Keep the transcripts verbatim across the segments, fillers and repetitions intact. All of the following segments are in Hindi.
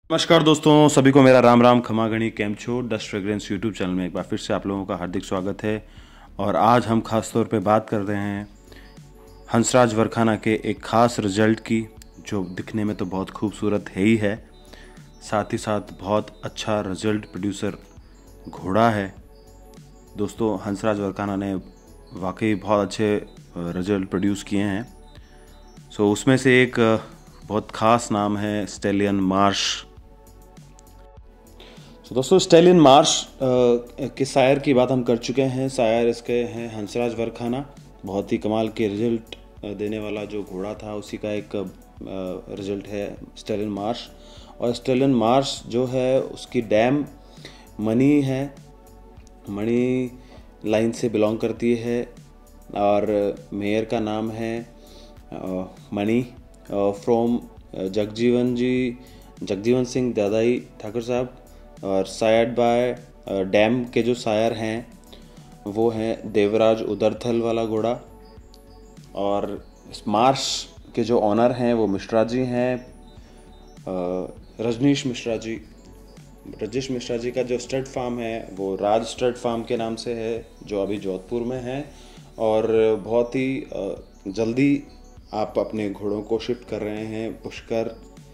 नमस्कार दोस्तों, सभी को मेरा राम राम खमा गणी कैम छो डस्ट फ्रेग्रेंस यूट्यूब चैनल में एक बार फिर से आप लोगों का हार्दिक स्वागत है। और आज हम खास तौर पे बात कर रहे हैं हंसराज वरखाना के एक ख़ास रिजल्ट की, जो दिखने में तो बहुत खूबसूरत है ही है, साथ ही साथ बहुत अच्छा रिजल्ट प्रोड्यूसर घोड़ा है। दोस्तों, हंसराज वरखाना ने वाकई बहुत अच्छे रिजल्ट प्रोड्यूस किए हैं। सो उसमें से एक बहुत ख़ास नाम है स्टेलियन मार्श। तो दोस्तों, स्टेलियन मार्श के शायर की बात हम कर चुके हैं। शायर इसके हैं हंसराज वरखाना। बहुत ही कमाल के रिजल्ट देने वाला जो घोड़ा था उसी का एक रिजल्ट है स्टेलियन मार्श। और स्टेलियन मार्श जो है उसकी डैम मनी है, मनी लाइन से बिलोंग करती है और मेयर का नाम है मनी फ्रॉम जगजीवन जी जगजीवन सिंह दादाई ठाकुर साहब। और शायद बाय डैम के जो शायर हैं वो हैं देवराज उदरथल वाला घोड़ा। और इस मार्श के जो ऑनर हैं वो मिश्रा जी हैं, रजनीश मिश्रा जी। रजनीश मिश्रा जी का जो स्टड फार्म है वो राज स्टड फार्म के नाम से है, जो अभी जोधपुर में है। और बहुत ही जल्दी आप अपने घोड़ों को शिफ्ट कर रहे हैं पुष्कर,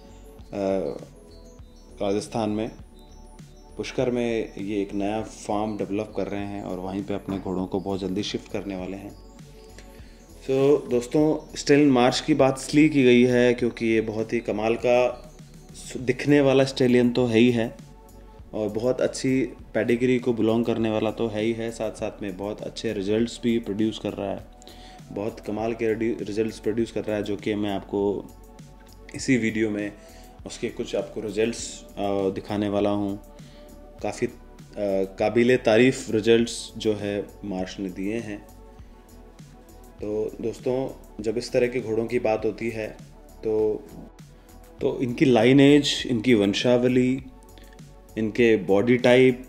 राजस्थान में। पुष्कर में ये एक नया फार्म डेवलप कर रहे हैं और वहीं पे अपने घोड़ों को बहुत जल्दी शिफ्ट करने वाले हैं। सो so, दोस्तों, स्टेलियन मार्श की बात इसलिए की गई है क्योंकि ये बहुत ही कमाल का दिखने वाला स्टेलियन तो है ही है, और बहुत अच्छी पेडिग्री को बिलोंग करने वाला तो है ही है, साथ साथ में बहुत अच्छे रिजल्ट्स भी प्रोड्यूस कर रहा है। बहुत कमाल के रिजल्ट्स प्रोड्यूस कर रहा है, जो कि मैं आपको इसी वीडियो में उसके कुछ आपको रिजल्ट्स दिखाने वाला हूँ। काफ़ी काबिले तारीफ़ रिजल्ट्स जो है मार्श ने दिए हैं। तो दोस्तों, जब इस तरह के घोड़ों की बात होती है तो तो इनकी लाइनेज, इनकी वंशावली, इनके body type,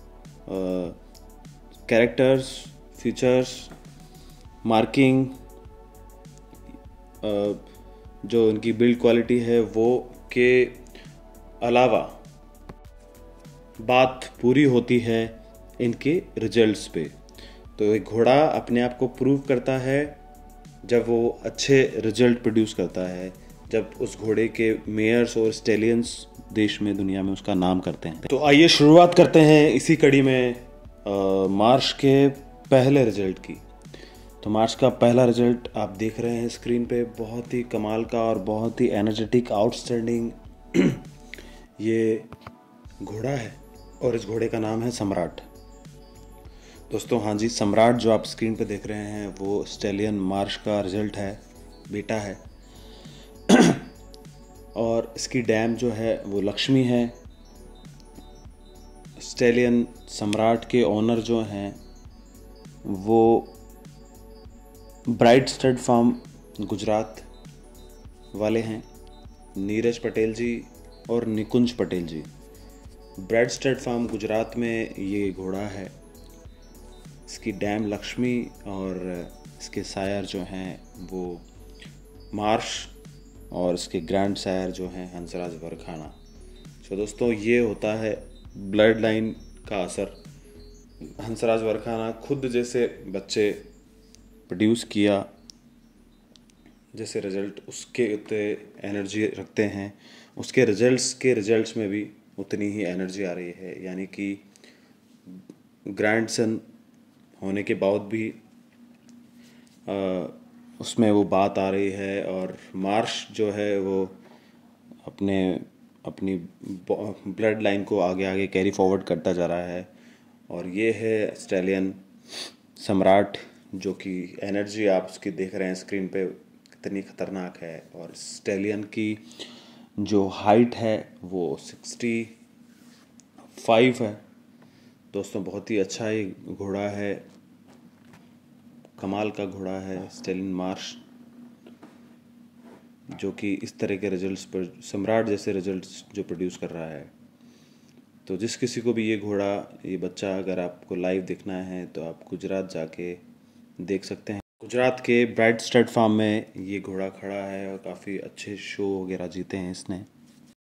characters, features, marking, जो इनकी बिल्ड क्वालिटी है वो के अलावा बात पूरी होती है इनके रिजल्ट्स पे। तो एक घोड़ा अपने आप को प्रूव करता है जब वो अच्छे रिजल्ट प्रोड्यूस करता है, जब उस घोड़े के मेयर्स और स्टेलियंस देश में, दुनिया में उसका नाम करते हैं। तो आइए शुरुआत करते हैं इसी कड़ी में आ, मार्श के पहले रिजल्ट की। तो मार्श का पहला रिजल्ट आप देख रहे हैं स्क्रीन पे, बहुत ही कमाल का और बहुत ही एनर्जेटिक, आउटस्टैंडिंग ये घोड़ा है और इस घोड़े का नाम है सम्राट। दोस्तों, हाँ जी, सम्राट जो आप स्क्रीन पे देख रहे हैं वो स्टेलियन मार्श का रिजल्ट है, बेटा है। और इसकी डैम जो है वो लक्ष्मी है। स्टेलियन सम्राट के ओनर जो हैं वो ब्राइट स्टड फार्म गुजरात वाले हैं, नीरज पटेल जी और Nikunj Patel ji. Bright stud farm Gujarat में ये घोड़ा है। इसकी डैम लक्ष्मी और इसके सायर जो हैं वो मार्श और इसके ग्रैंड सायर जो हैं हंसराज वरखाना। तो दोस्तों, ये होता है ब्लड लाइन का असर। हंसराज वरखाना खुद जैसे बच्चे प्रोड्यूस किया, जैसे रिजल्ट उसके उतने एनर्जी रखते हैं, उसके रिजल्ट्स के रिजल्ट्स में भी उतनी ही एनर्जी आ रही है। यानी कि ग्रैंडसन होने के बाद भी आ, उसमें वो बात आ रही है। और मार्श जो है वो अपने अपनी ब्लड लाइन को आगे आगे कैरी फॉरवर्ड करता जा रहा है। और ये है स्टेलियन सम्राट, जो कि एनर्जी आप उसकी देख रहे हैं स्क्रीन पे कितनी ख़तरनाक है। और स्टेलियन की जो हाइट है वो सिक्सटी फाइव है। दोस्तों, बहुत ही अच्छा ही घोड़ा है, कमाल का घोड़ा है स्टेलियन मार्श, जो कि इस तरह के रिजल्ट्स पर, सम्राट जैसे रिजल्ट्स जो प्रोड्यूस कर रहा है। तो जिस किसी को भी ये घोड़ा, ये बच्चा अगर आपको लाइव देखना है तो आप गुजरात जाके देख सकते हैं। गुजरात के ब्राइट स्टड फार्म में ये घोड़ा खड़ा है और काफ़ी अच्छे शो वगैरह जीते हैं इसने।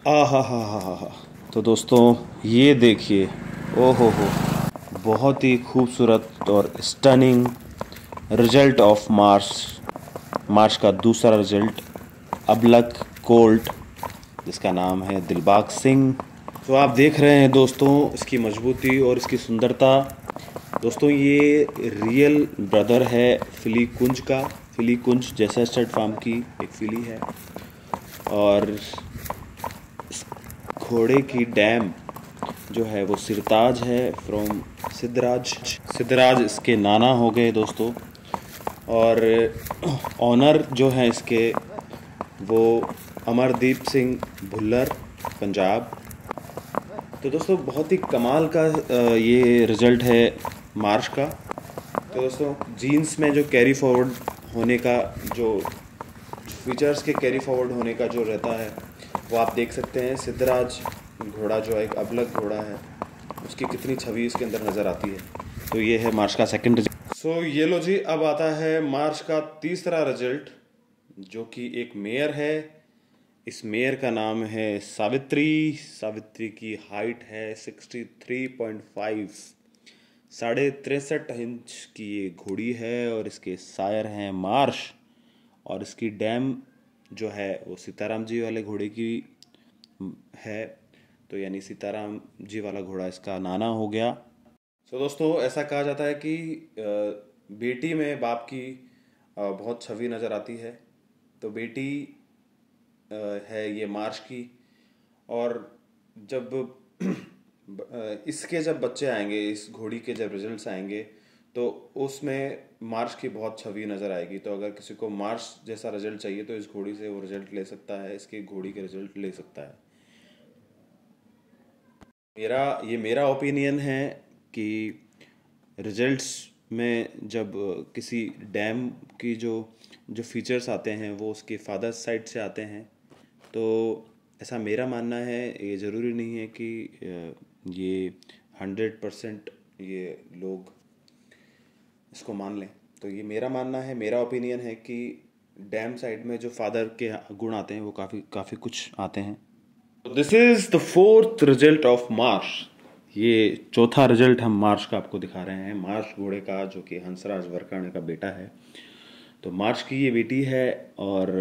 आ हा हा हा हा हा तो दोस्तों ये देखिए, ओ हो हो बहुत ही खूबसूरत और stunning result of Marsh Marsh का दूसरा रिजल्ट, अबलक कोल्ट, जिसका नाम है दिलबाग सिंह। तो आप देख रहे हैं दोस्तों इसकी मजबूती और इसकी सुंदरता। दोस्तों ये रियल ब्रदर है फिली कुंज का। फिली कुंज जैसा स्टड फार्म की एक फिली है, और इस घोड़े की डैम जो है वो सिरताज है, फ्रॉम सिद्धराज। सिद्धराज इसके नाना हो गए दोस्तों, और ऑनर जो है इसके वो अमरदीप सिंह भुल्लर, पंजाब। तो दोस्तों बहुत ही कमाल का ये रिज़ल्ट है मार्च का। तो दोस्तों जीन्स में जो कैरी फॉरवर्ड होने का जो फीचर्स के कैरी फॉरवर्ड होने का जो रहता है वो आप देख सकते हैं। सिद्धराज घोड़ा जो एक अबलग घोड़ा है, उसकी कितनी छवि इसके अंदर नज़र आती है। तो ये है मार्च का सेकंड रिजल्ट। सो ये लो जी, अब आता है मार्च का तीसरा रिजल्ट, जो कि एक मेयर है। इस मेयर का नाम है सावित्री। सावित्री की हाइट है सिक्सटी थ्री पॉइंट फाइव, साढ़े तिरसठ इंच की ये घोड़ी है, और इसके सायर हैं मार्श, और इसकी डैम जो है वो सीताराम जी वाले घोड़े की है। तो यानी सीताराम जी वाला घोड़ा इसका नाना हो गया। सो दोस्तों ऐसा कहा जाता है कि बेटी में बाप की बहुत छवि नज़र आती है। तो बेटी है ये मार्च की, और जब इसके जब बच्चे आएंगे, इस घोड़ी के जब रिजल्ट्स आएंगे, तो उसमें मार्च की बहुत छवि नज़र आएगी। तो अगर किसी को मार्च जैसा रिजल्ट चाहिए तो इस घोड़ी से वो रिजल्ट ले सकता है, इसके घोड़ी के रिजल्ट ले सकता है। मेरा ये मेरा ओपिनियन है कि रिजल्ट्स में जब किसी डैम की जो जो फीचर्स आते हैं वो उसके फादर साइड से आते हैं, तो ऐसा मेरा मानना है। ये ज़रूरी नहीं है कि ये हंड्रेड परसेंट ये लोग इसको मान लें। तो ये मेरा मानना है, मेरा ओपिनियन है कि डैम साइड में जो फादर के गुण आते हैं वो काफ़ी काफ़ी कुछ आते हैं। This is the fourth result of Marsh. ये चौथा रिजल्ट हम मार्च का आपको दिखा रहे हैं, मार्च घोड़े का, जो कि हंसराज वरकरणे का बेटा है। तो मार्च की ये बेटी है, और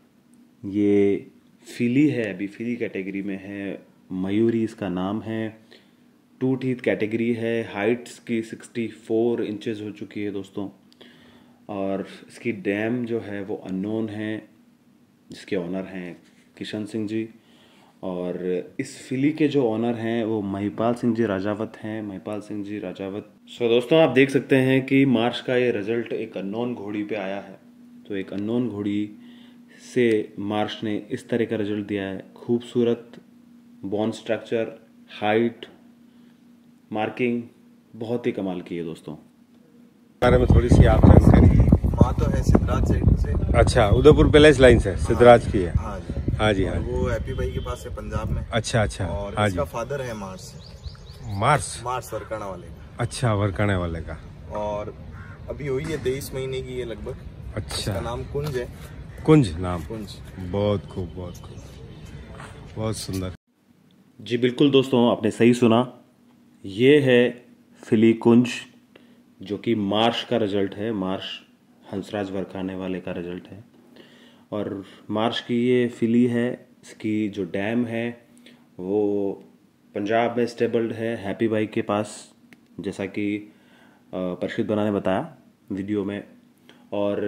ये फिली है, अभी फिली कैटेगरी में है। मयूरी इसका नाम है। टू टीथ कैटेगरी है। हाइट्स की सिक्सटी फोर इंचेस हो चुकी है दोस्तों, और इसकी डैम जो है वो अननोन है, जिसके ऑनर हैं किशन सिंह जी। और इस फिली के जो ऑनर हैं वो महिपाल सिंह जी राजावत हैं, महिपाल सिंह जी राजावत। सो दोस्तों आप देख सकते हैं कि मार्च का ये रिजल्ट एक अननोन घोड़ी पे आया है। तो एक अननोन घोड़ी से मार्च ने इस तरह का रिजल्ट दिया है। खूबसूरत बोन स्ट्रक्चर, हाइट, मार्किंग बहुत ही कमाल की है दोस्तों। बारे में थोड़ी सी आप जानकारी। माँ तो है सिद्धराज साइड से। अच्छा, उदयपुर पैलेस लाइन से सिद्धराज की है। हाँ जी हाँ जी हाँ। वो हैप्पी भाई के पास है पंजाब में। अच्छा अच्छा। और हाँ इसका जी। फादर है मार्स। मार्स मार्स वरकरणे वाले का। अच्छा, वरकरणे वाले का। और अभी हुई है तेईस महीने की है लगभग। अच्छा। इसका नाम कुंज है। कुंज नाम। कुंज। बहुत खूब, बहुत खूब, बहुत सुंदर। जी बिल्कुल दोस्तों, आपने सही सुना। ये है फिली कुंज, जो कि मार्च का रिजल्ट है। मार्च हंसराज वरकरणे वाले का रिजल्ट है, और मार्च की ये फिली है। इसकी जो डैम है वो पंजाब में स्टेबल्ड है, हैप्पी भाई के पास, जैसा कि परशिद बना ने बताया वीडियो में। और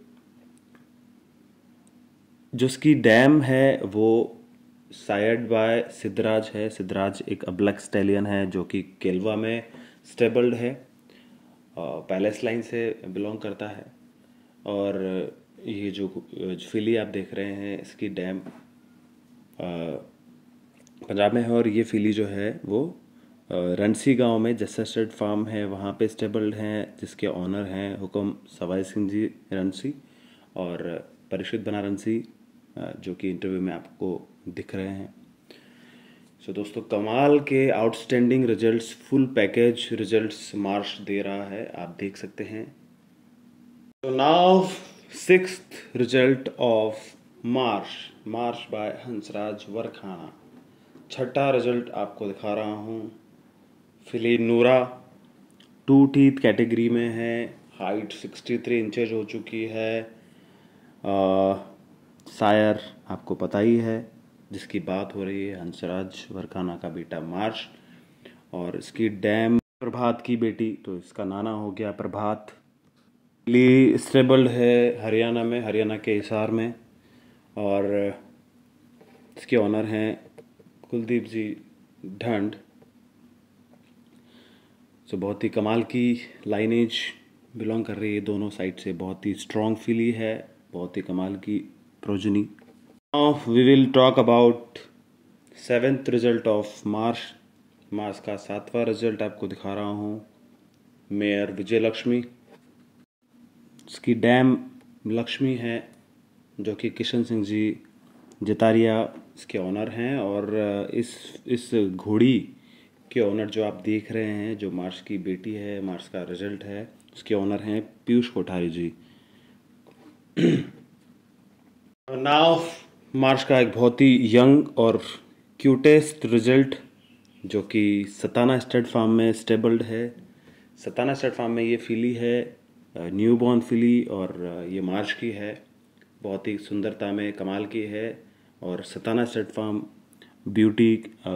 जो इसकी डैम है वो सायड बाय सिद्धराज है। सिद्धराज एक अबलक स्टैलियन है जो कि केलवा में स्टेबल्ड है, पैलेस लाइन से बिलोंग करता है। और ये जो फिली आप देख रहे हैं, इसकी डैम पंजाब में है, और ये फिली जो है वो रनसी गांव में जस्सा स्टड फार्म है वहाँ पे स्टेबल्ड हैं, जिसके ऑनर हैं हुक्म सवाई सिंह जी रनसी और परिषद बना रनसी, जो कि इंटरव्यू में आपको दिख रहे हैं। सो so, दोस्तों कमाल के outstanding results, full package results Marsh दे रहा है, आप देख सकते हैं। तो now sixth result of Marsh, Marsh by Hansraj Varkhana. छठा रिजल्ट आपको दिखा रहा हूँ। फिली नूरा टू टीथ कैटेगरी में है, हाइट सिक्सटी थ्री इंचेज हो चुकी है। आ, सायर आपको पता ही है, जिसकी बात हो रही है, हंसराज वरखाना का बेटा मार्श, और इसकी डैम प्रभात की बेटी, तो इसका नाना हो गया प्रभात। ली स्टेबल्ड है हरियाणा में, हरियाणा के हिसार में, और इसके ऑनर हैं कुलदीप जी ढंड। सो बहुत ही कमाल की लाइनेज बिलोंग कर रही है दोनों साइड से, बहुत ही स्ट्रॉन्ग फिली है, बहुत ही कमाल की progeny. Now we will talk about seventh result of Marsh. Marsh का सातवां रिजल्ट आपको दिखा रहा हूँ। मेयर विजय लक्ष्मी, इसकी डैम लक्ष्मी है, जो कि किशन सिंह जी जतारिया इसके ऑनर हैं, और इस इस घोड़ी के ऑनर जो आप देख रहे हैं, जो मार्श की बेटी है, मार्श का रिजल्ट है, उसके ऑनर हैं पीयूष कोठारी जी। नाउ मार्श का एक बहुत ही यंग और क्यूटेस्ट रिजल्ट, जो कि सताना स्टड फार्म में स्टेबल्ड है। सताना स्टड फार्म में ये फिली है, न्यू बॉर्न फिली, और ये मार्श की है, बहुत ही सुंदरता में कमाल की है। और सताना स्टड फार्म ब्यूटी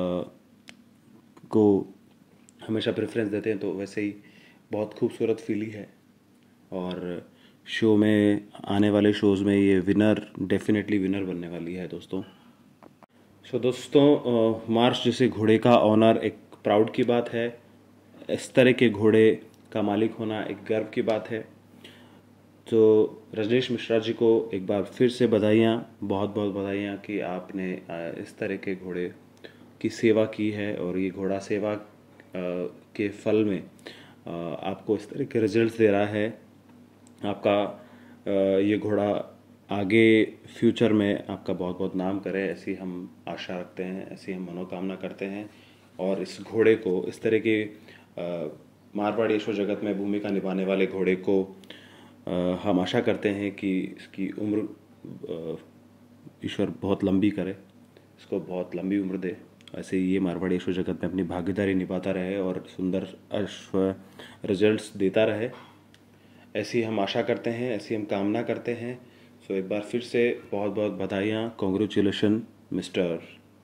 को हमेशा प्रेफरेंस देते हैं, तो वैसे ही बहुत खूबसूरत फिली है, और शो में आने वाले शोज़ में ये विनर, डेफिनेटली विनर बनने वाली है दोस्तों। सो so, दोस्तों, मार्श जैसे घोड़े का ऑनर एक प्राउड की बात है। इस तरह के घोड़े का मालिक होना एक गर्व की बात है। तो रजनीश मिश्रा जी को एक बार फिर से बधाइयाँ, बहुत बहुत बधाइयाँ कि आपने इस तरह के घोड़े की सेवा की है, और ये घोड़ा सेवा के फल में आपको इस तरह के रिजल्ट्स दे रहा है। आपका ये घोड़ा आगे फ्यूचर में आपका बहुत बहुत नाम करे, ऐसी हम आशा रखते हैं, ऐसी हम मनोकामना करते हैं। और इस घोड़े को, इस तरह के मारवाड़ी यशो जगत में भूमिका निभाने वाले घोड़े को आ, हम आशा करते हैं कि इसकी उम्र ईश्वर बहुत लंबी करे, इसको बहुत लंबी उम्र दे, ऐसे ये मारवाड़ी यशो जगत में अपनी भागीदारी निभाता रहे और सुंदर अश्व रिजल्ट्स देता रहे, ऐसी हम आशा करते हैं, ऐसी हम कामना करते हैं। सो एक बार फिर से बहुत बहुत बधाइयाँ, कॉन्ग्रेचुलेशन मिस्टर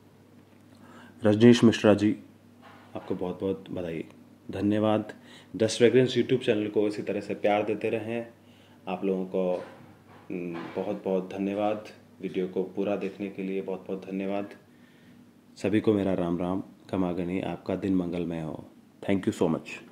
रजनीश मिश्रा जी, आपको बहुत बहुत बधाई, धन्यवाद। दस फ्रेग्रेंस यूट्यूब चैनल को इसी तरह से प्यार देते रहें। आप लोगों को बहुत बहुत धन्यवाद, वीडियो को पूरा देखने के लिए बहुत बहुत धन्यवाद। सभी को मेरा राम राम, खमागनी, आपका दिन मंगलमय हो। Thank you so much.